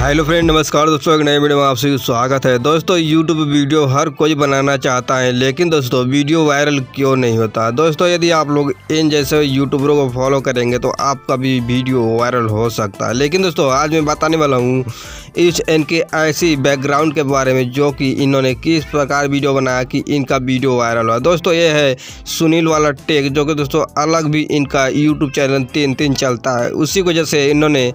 Hello friend, नमस्कार दोस्तों। एक नए वीडियो में आप सभी स्वागत है। दोस्तों यूट्यूब वीडियो हर कोई बनाना चाहता है, लेकिन दोस्तों वीडियो वायरल क्यों नहीं होता। दोस्तों यदि आप लोग इन जैसे यूट्यूबरों को फॉलो करेंगे तो आपका भी वीडियो वायरल हो सकता है। लेकिन दोस्तों आज मैं बताने वाला हूँ इनके ऐसी बैकग्राउंड के बारे में जो कि इन्होंने किस प्रकार वीडियो बनाया कि इनका वीडियो वायरल हुआ। दोस्तों ये है सुनील वाला टेक, जो कि दोस्तों अलग भी इनका यूट्यूब चैनल 3 चलता है। उसी वजह से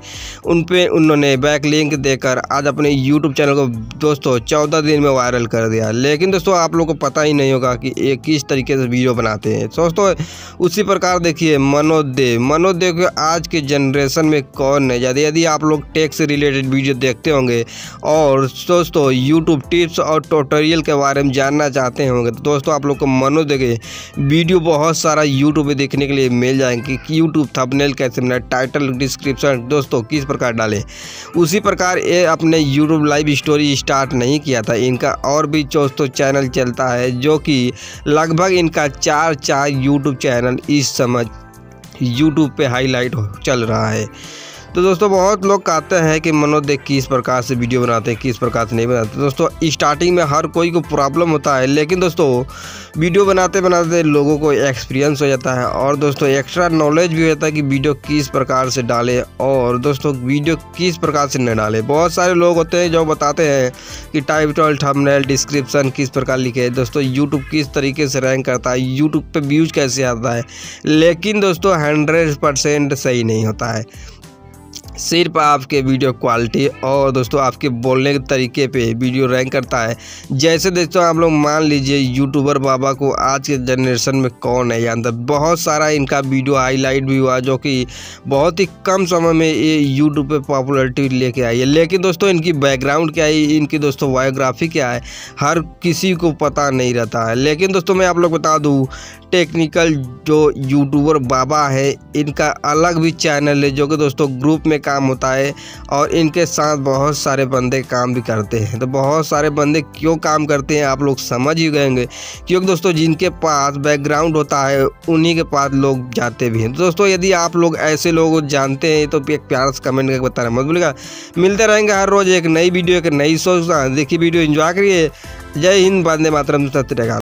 उन्होंने बैक लिंक देकर आज अपने YouTube चैनल को दोस्तों 14 दिन में वायरल कर दिया। लेकिन दोस्तों आप लोगों को पता ही नहीं होगा कि ये किस तरीके से वीडियो बनाते हैं। दोस्तों उसी प्रकार देखिए मनोज देव के आज के जनरेशन में कौन है। यदि आप लोग टेक से रिलेटेड वीडियो देखते होंगे और दोस्तों YouTube टिप्स और ट्यूटोरियल के बारे में जानना चाहते होंगे तो दोस्तों आप लोग को मनोज देव के वीडियो बहुत सारा YouTube पे देखने के लिए मिल जाएंगे कि YouTube थंबनेल कैसे बनाए, टाइटल डिस्क्रिप्शन दोस्तों किस प्रकार डालें। उसी प्रकार ये अपने यूट्यूब लाइव स्टोरी स्टार्ट नहीं किया था। इनका और भी दोस्तों चैनल चलता है जो कि लगभग इनका 4 यूट्यूब चैनल इस समय यूट्यूब पे हाईलाइट चल रहा है। तो दोस्तों बहुत लोग कहते हैं कि मनोज देव किस प्रकार से वीडियो बनाते हैं, किस प्रकार से नहीं बनाते। दोस्तों स्टार्टिंग में हर कोई को प्रॉब्लम होता है, लेकिन दोस्तों वीडियो बनाते बनाते लोगों को एक्सपीरियंस हो जाता है और दोस्तों एक्स्ट्रा नॉलेज भी होता है कि वीडियो किस प्रकार से डालें और दोस्तों वीडियो किस प्रकार से न डालें। बहुत सारे लोग होते हैं जो बताते हैं कि टाइटल थंबनेल डिस्क्रिप्शन किस प्रकार लिखे, दोस्तों यूट्यूब किस तरीके से रैंक करता है, यूट्यूब पे व्यूज कैसे आता है। लेकिन दोस्तों 100% सही नहीं होता है। सिर्फ आपके वीडियो क्वालिटी और दोस्तों आपके बोलने के तरीके पे वीडियो रैंक करता है। जैसे दोस्तों आप लोग मान लीजिए यूट्यूबर बाबा को आज के जनरेशन में कौन है जानता। बहुत सारा इनका वीडियो हाईलाइट भी हुआ जो कि बहुत ही कम समय में ये यूट्यूब पे पॉपुलैरिटी लेके आई है। लेकिन दोस्तों इनकी बैकग्राउंड क्या है, इनकी दोस्तों बायोग्राफी क्या है, हर किसी को पता नहीं रहता है। लेकिन दोस्तों मैं आप लोग बता दूँ टेक्निकल जो यूट्यूबर बाबा है इनका अलग भी चैनल है जो कि दोस्तों ग्रुप में काम होता है और इनके साथ बहुत सारे बंदे काम भी करते हैं। तो बहुत सारे बंदे क्यों काम करते हैं आप लोग समझ ही गए होंगे, क्योंकि दोस्तों जिनके पास बैकग्राउंड होता है उन्हीं के पास लोग जाते भी हैं। तो दोस्तों यदि आप लोग ऐसे लोग जानते हैं तो एक प्यार से कमेंट करके बताना मत भूलिएगा। मिलते रहेंगे हर रोज़ एक नई वीडियो, एक नई सोच। देखिए वीडियो एंजॉय करिए। जय हिंद, वंदे मातरम।